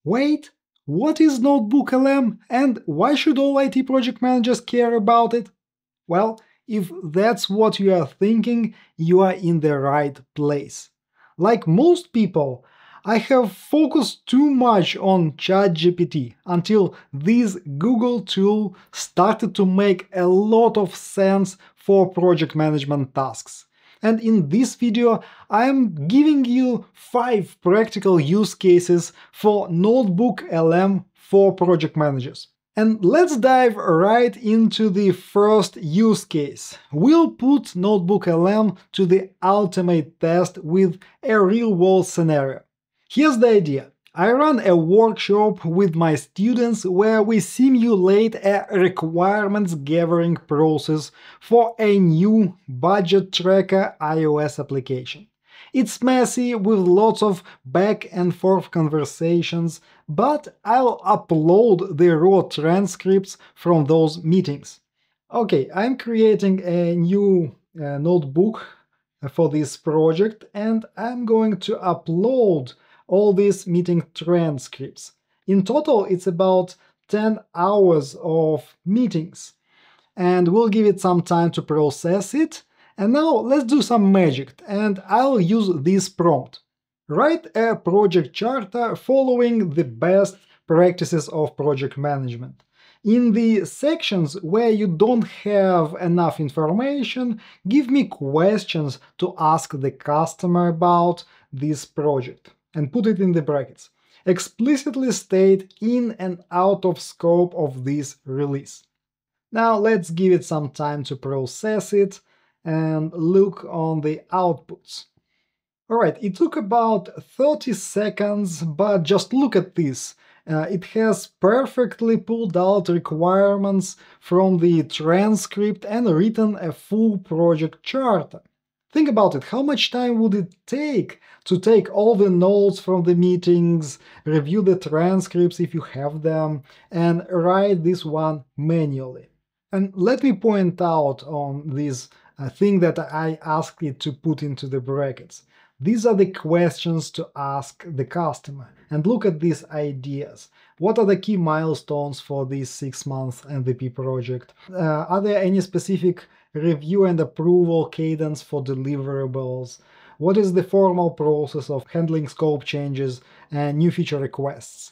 Wait, what is NotebookLM and why should all IT project managers care about it? Well, if that's what you are thinking, you are in the right place. Like most people, I have focused too much on ChatGPT until this Google tool started to make a lot of sense for project management tasks. And in this video, I am giving you 5 practical use cases for NotebookLM for project managers. And let's dive right into the first use case. We'll put NotebookLM to the ultimate test with a real-world scenario. Here's the idea. I run a workshop with my students where we simulate a requirements gathering process for a new budget tracker iOS application. It's messy with lots of back and forth conversations, but I'll upload the raw transcripts from those meetings. Okay, I'm creating a new notebook for this project, and I'm going to upload all these meeting transcripts. In total, it's about 10 hours of meetings, and we'll give it some time to process it. And now let's do some magic, and I'll use this prompt. Write a project charter following the best practices of project management. In the sections where you don't have enough information, give me questions to ask the customer about this project, and put it in the brackets. Explicitly state in and out of scope of this release. Now let's give it some time to process it and look on the outputs. Alright, it took about 30 seconds, but just look at this. It has perfectly pulled out requirements from the transcript and written a full project charter. Think about it, how much time would it take to take all the notes from the meetings, review the transcripts if you have them, and write this one manually? And let me point out on this thing that I asked it to put into the brackets. These are the questions to ask the customer. And look at these ideas. What are the key milestones for this 6-month MVP project? Are there any specific review and approval cadence for deliverables? What is the formal process of handling scope changes and new feature requests?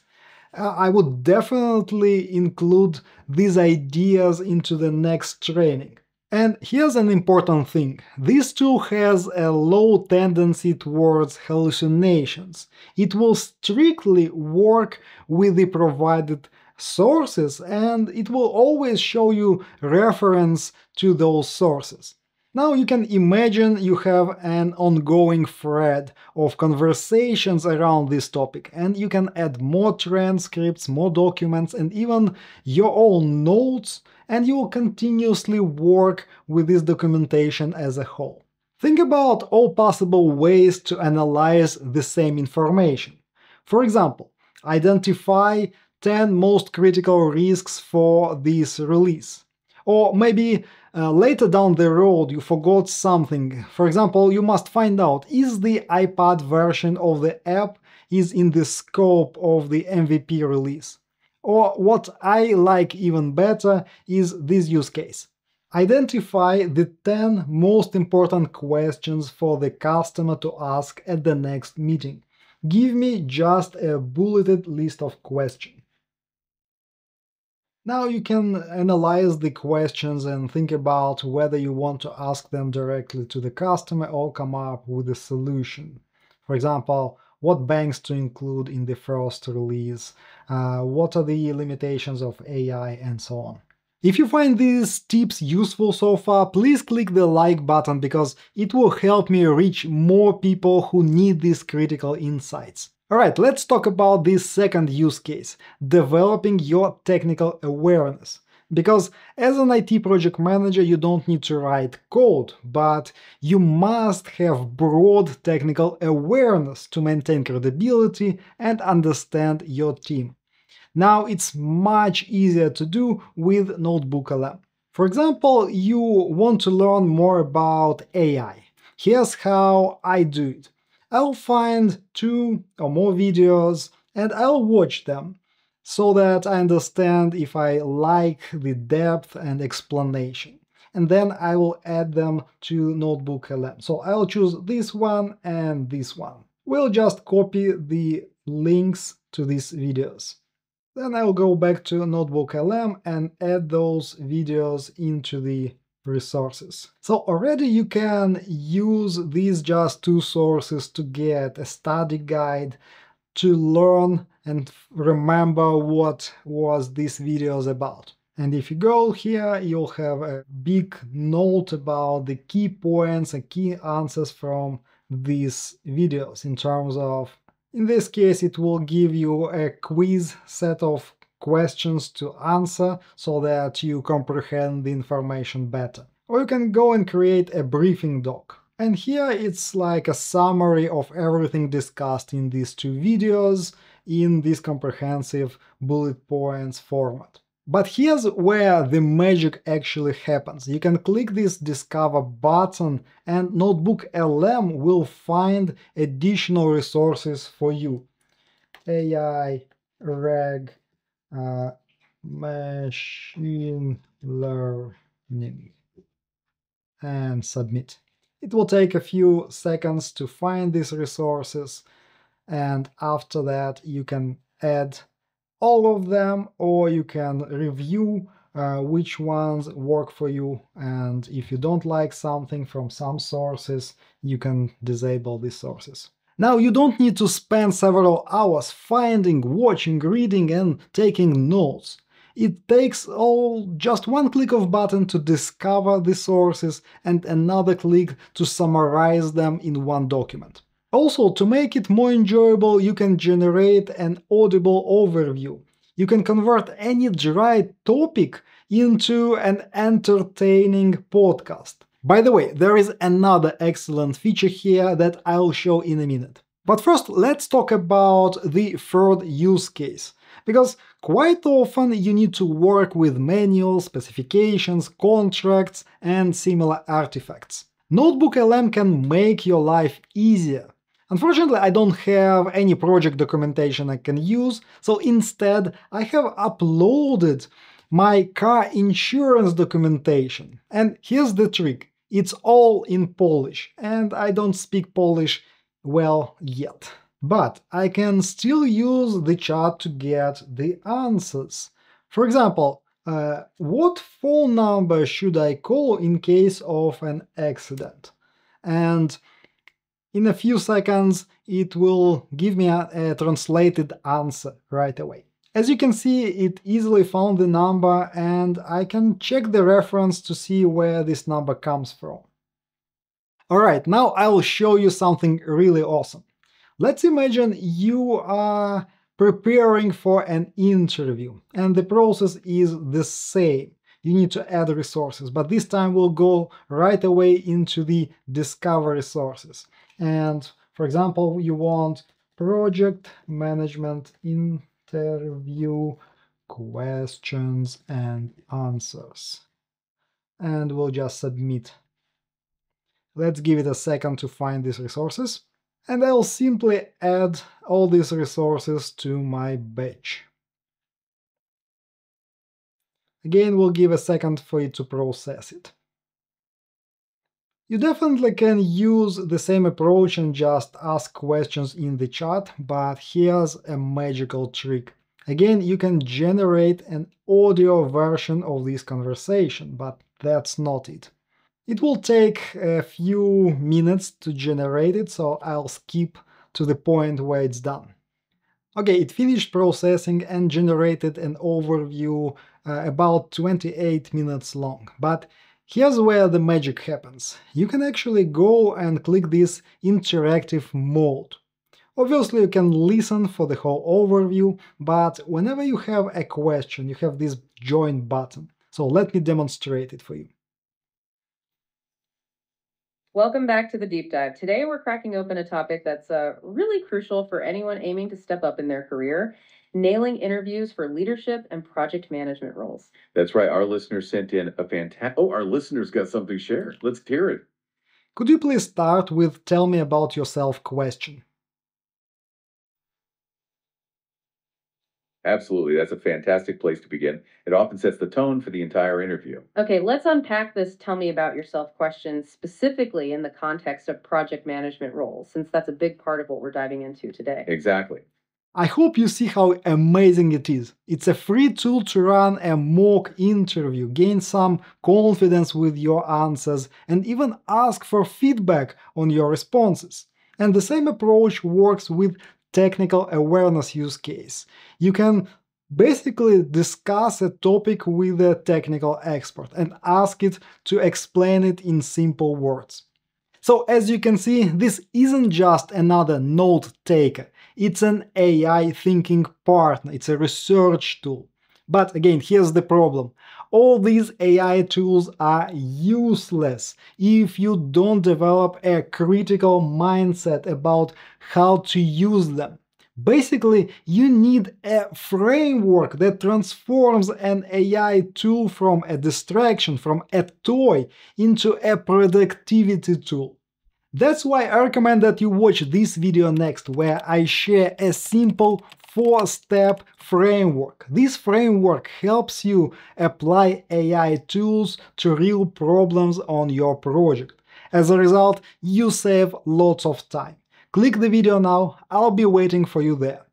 I would definitely include these ideas into the next training. And here's an important thing. This tool has a low tendency towards hallucinations. It will strictly work with the provided sources, and it will always show you reference to those sources. Now you can imagine you have an ongoing thread of conversations around this topic, and you can add more transcripts, more documents, and even your own notes, and you will continuously work with this documentation as a whole. Think about all possible ways to analyze the same information. For example, identify 10 most critical risks for this release. Or maybe later down the road you forgot something. For example, you must find out, is the iPad version of the app is in the scope of the MVP release? Or what I like even better is this use case. Identify the 10 most important questions for the customer to ask at the next meeting. Give me just a bulleted list of questions. Now you can analyze the questions and think about whether you want to ask them directly to the customer or come up with a solution. For example, what banks to include in the first release, what are the limitations of AI, and so on. If you find these tips useful so far, please click the like button because it will help me reach more people who need these critical insights. Alright, let's talk about this second use case, developing your technical awareness. Because as an IT project manager, you don't need to write code, but you must have broad technical awareness to maintain credibility and understand your team. Now it's much easier to do with NotebookLM. For example, you want to learn more about AI. Here's how I do it. I'll find 2 or more videos and I'll watch them so that I understand if I like the depth and explanation. And then I will add them to NotebookLM. So I'll choose this one and this one. We'll just copy the links to these videos. Then I'll go back to NotebookLM and add those videos into the resources. So already you can use these just two sources to get a study guide, to learn and remember what was this videos about. And if you go here, you'll have a big note about the key points and key answers from these videos in terms of, in this case, it will give you a quiz set of questions to answer so that you comprehend the information better. Or you can go and create a briefing doc. And here it's like a summary of everything discussed in these two videos in this comprehensive bullet points format. But here's where the magic actually happens. You can click this Discover button and NotebookLM will find additional resources for you. AI, RAG, machine learning, and submit. It will take a few seconds to find these resources, and after that you can add all of them, or you can review which ones work for you, and if you don't like something from some sources, you can disable these sources. Now you don't need to spend several hours finding, watching, reading and taking notes. It takes just one click of button to discover the sources and another click to summarize them in one document. Also, to make it more enjoyable, you can generate an audible overview. You can convert any dry topic into an entertaining podcast. By the way, there is another excellent feature here that I'll show in a minute. But first, let's talk about the third use case, because quite often you need to work with manuals, specifications, contracts, and similar artifacts. NotebookLM can make your life easier. Unfortunately, I don't have any project documentation I can use, so instead I have uploaded my car insurance documentation. And here's the trick. It's all in Polish, and I don't speak Polish well yet. But I can still use the chat to get the answers. For example, what phone number should I call in case of an accident? And in a few seconds, it will give me a translated answer right away. As you can see, it easily found the number, and I can check the reference to see where this number comes from. Alright, now I'll show you something really awesome. Let's imagine you are preparing for an interview, and the process is the same. You need to add resources, but this time we'll go right away into the Discover resources. And for example, you want project management interview questions and answers. And we'll just submit. Let's give it a second to find these resources. And I'll simply add all these resources to my batch. Again, we'll give a second for it to process it. You definitely can use the same approach and just ask questions in the chat, but here's a magical trick. Again, you can generate an audio version of this conversation, but that's not it. It will take a few minutes to generate it, so I'll skip to the point where it's done. Okay, it finished processing and generated an overview about 28 minutes long, but here's where the magic happens. You can actually go and click this interactive mode. Obviously, you can listen for the whole overview, but whenever you have a question, you have this join button. So let me demonstrate it for you. Welcome back to the deep dive. Today we're cracking open a topic that's really crucial for anyone aiming to step up in their career, nailing interviews for leadership and project management roles. That's right. Our listeners sent in a fantastic... Oh, our listeners got something shared. Let's hear it. Could you please start with "Tell me about yourself" question? Absolutely. That's a fantastic place to begin. It often sets the tone for the entire interview. Okay, let's unpack this tell me about yourself question specifically in the context of project management roles, since that's a big part of what we're diving into today. Exactly. I hope you see how amazing it is. It's a free tool to run a mock interview, gain some confidence with your answers, and even ask for feedback on your responses. And the same approach works with technical awareness use case. You can basically discuss a topic with a technical expert and ask it to explain it in simple words. So as you can see, this isn't just another note taker, it's an AI thinking partner, it's a research tool. But again, here's the problem. All these AI tools are useless if you don't develop a critical mindset about how to use them. Basically, you need a framework that transforms an AI tool from a distraction, from a toy, into a productivity tool. That's why I recommend that you watch this video next, where I share a simple 4-step framework. This framework helps you apply AI tools to real problems on your project. As a result, you save lots of time. Click the video now, I'll be waiting for you there.